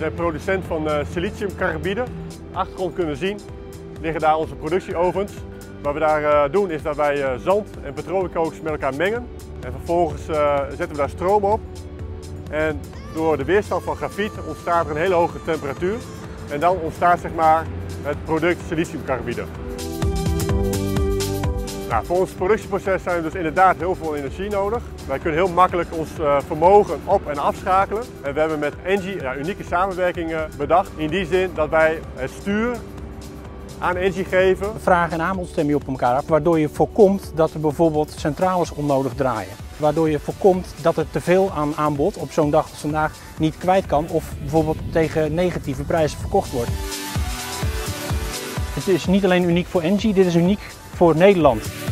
zijn producent van siliciumcarbide. Achtergrond kunnen zien, liggen daar onze productieovens. Wat we daar doen is dat wij zand en petrolieukokers met elkaar mengen. En vervolgens zetten we daar stroom op. En door de weerstand van grafiet ontstaat er een hele hoge temperatuur. En dan ontstaat zeg maar het product siliciumcarbide. Nou, voor ons productieproces zijn er dus inderdaad heel veel energie nodig. Wij kunnen heel makkelijk ons vermogen op- en afschakelen. En we hebben met Engie unieke samenwerkingen bedacht. In die zin dat wij het stuur aan Engie geven. Vraag en aanbod stem je op elkaar af, waardoor je voorkomt dat er bijvoorbeeld centrales onnodig draaien. Waardoor je voorkomt dat er te veel aan aanbod op zo'n dag als vandaag niet kwijt kan of bijvoorbeeld tegen negatieve prijzen verkocht wordt. Het is niet alleen uniek voor Engie, dit is uniek voor Nederland.